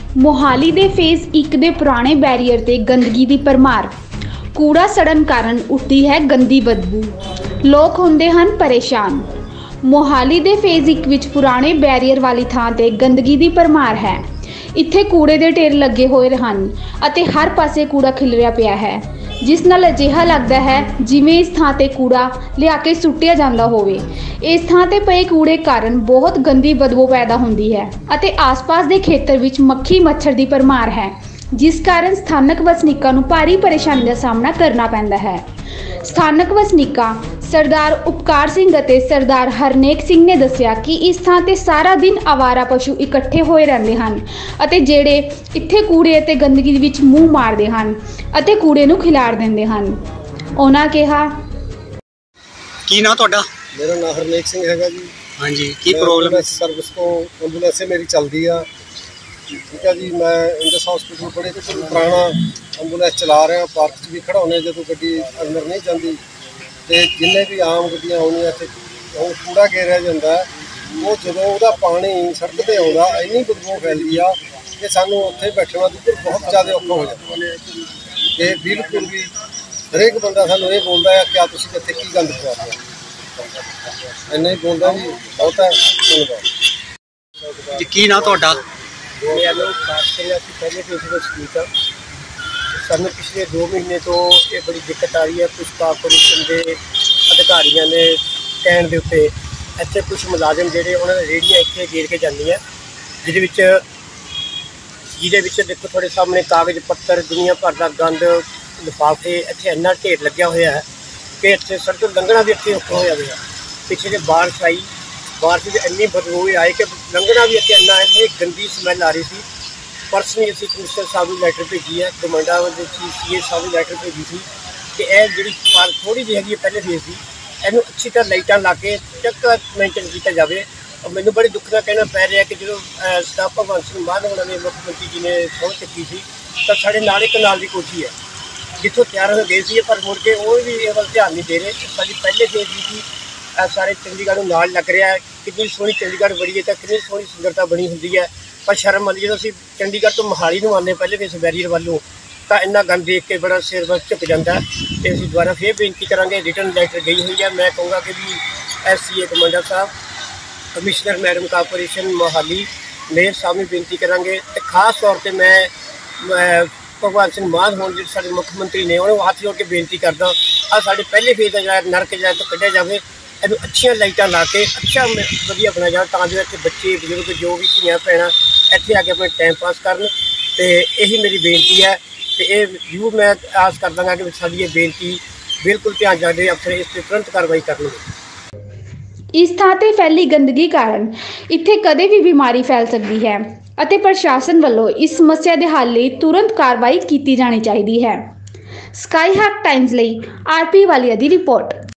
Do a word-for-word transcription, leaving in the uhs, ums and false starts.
मोहाली दे phase एक दे पुराने barrier ते गंदगी दी भरमार। कूड़ा सड़न कारण उठदी है गंदी बदबू। लोग हुंदे हन परेशान। मोहाली दे फेज़ एक विच पुराने बैरीयर वाली थां ते गंदगी दी भरमार है। इत्थे कूड़े दे ढेर लगे होए हन अते हर पासे कूड़ा खिलरिया पिया है, जिस नाल अजिहा लगदा है जिवें इस थां ते कूड़ा लिया के सुੱਟਿਆ ਜਾਂਦਾ होवे। इस थां ते पए कूड़े कारण बहुत गंदी बदबू पैदा हुंदी है अते आस-पास दे खेतर विच मक्खी मच्छर दी भरमार है, जिस कारण स्थानक वसनीकां नूं भारी परेशानी का सामना करना पैंदा है। स्थानक वसनीका सरदार उपकार सिंह अते सरदार हरनेक सिंह ने दस्सिया कि इस थां ते सारा दिन आवारा पशु इकट्ठे होए रहिंदे हन अते जेड़े इत्थे कूड़े अते गंदगी विच मूँह मारदे हन अते कूड़े नूं खिलार दिंदे हन। उन्हां कहा, की नाम तुहाडा? मेरा नाम हरनेक सिंह हैगा जी। हाँ जी, की प्रॉब्लम है? सर्विस तो एंबूलेंस मेरी चलती है, ठीक है जी। मैं इंडस हॉस्पिटल बड़े पुराना एंबूलेंस चला रहा, पार्क च भी खड़ा होने जो गड्डी अंदर नहीं जाती, तो जिन्हें भी आम गड्डियाँ आउनियां ते कूड़ा घेरिया जाता है, वो जो वह पानी सड़क पर आता इन्नी बदबू फैलती आ कि सानू उत्थे बैठना दूर बहुत ज़्यादा औखा हो जाता है। तो बिल्कुल भी हरेक बंदा सानू ये बोलता है क्या तुसीं इत्थे की गंद पा रहे हो, इन्ना ही बोलता जी। बहुत है, धन्यवाद जी। की नाम तुहाडा? मेरा नाम खास करिए पहले तो इसमें ठीक है। सानू पिछले दो महीने तो ये बड़ी दिक्कत आ रही है। कुछ कारपोरेशन के अधिकारियों ने कहने के उत्ते इत्थे कुछ मुलाजम जिहड़े उन्होंने रेहड़ियां इत्थे घेर के जांदियां, जिहदे विच जिहदे विच देखो थोड़े सामने कागज़ पत्तर दुनिया भर का गंद लिफाफे इत्थे इन्ना ढेर लग्या होया है कि इत्थे सड़क लंघना भी इत्थे औखा होया होया। पिछले बारिश आई, बारिश में इन्नी बदबू आई कि लंघना भी इत्थे इन्ना इन्नी गंदी समैल आ रही थी। परसों असीं कमिश्नर साहब को लैटर भेजी है, कमांडा सी ए साहब को लैटर भेजी थी कि यह जी पार्क थोड़ी जी हैगी पहले फेज की, इनू अच्छी तरह लाइटां ला के चक्का मेनटेन किया जाए। और मैनू बड़े दुख का कहना पै रहा कि जो स्टाफ भगवंत सिंह मान उन्होंने मुख्यमंत्री जी ने सौंह चुकी थी, तो साढ़े नाल एक नाल की कोठी है जितों तैयार हो गए थे, पर मुड़ के वो भी इस वाल ध्यान नहीं दे रहे। साड़ी पहले फेज की थी, सारे चंडीगढ़ नाल लग रहा है, कितनी सोहनी चंडीगढ़ बड़ी है, तो कितनी सोहनी सुंदरता बनी होंगी है। पर शर्म आती जो असीं चंडीगढ़ तो मोहाली नूं आने पहले फेस बैरीयर वालों, तो इन्ना गंद देख के बड़ा सिर बस झुक जाता है। तो असीं दोबारा फिर बेनती करांगे, रिटर्न लैटर गई हुई है। मैं कहूँगा कि भी एस सी ए कमांडर साहब, commissioner madam corporation Mohali, mayor साहब में बेनती करांगे। तो खास तौर पर मैं भगवंत सिंह मान होने जो साडे मुख्यमंत्री ने उन्होंने हाथ जोड़ के बेनती करदा, आ साडे पहले फेज का जो नरक जो तो कढ़िया जाए, इनू अच्छिया लाइटां ला के अच्छा वधिया बनाया जाए, तां जो इत्थे बच्चे बजुर्ग जो भी धीआं भैणां इत्थे आके अपने टाइम पास करन। तो यही मेरी बेनती है। तो ये जरूर मैं आस कर दांगा कि साडी ये बेनती बिल्कुल ध्यान जाए, अफसर इस पर तुरंत कार्रवाई करनगे। इस थां ते फैली गंदगी कारण इत्थे कदे भी बीमारी फैल सकती है अते प्रशासन वालों इस समस्या के हल लई तुरंत कार्रवाई की जानी चाहिए है। स्काई हक टाइम्स लई आर पी वालिया दी रिपोर्ट।